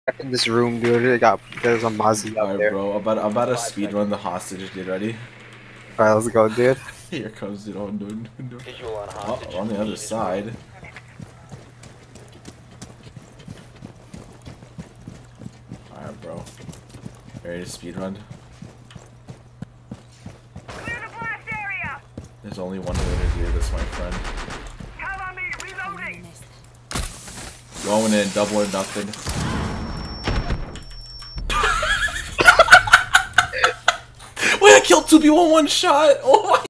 In this room, dude. There's a Mozzie out Alright, there. bro. I'm about to speedrun the hostage. Get ready. Alright, let's go, dude. Here comes it on, dude. Visual on Oh, hostage. on the other side. Alright, bro. Ready to speedrun? Clear the blast area! There's only one way to do this, my friend. Cover me, reloading! Going in, double or nothing. Wait, I killed 2 people in one shot! Oh my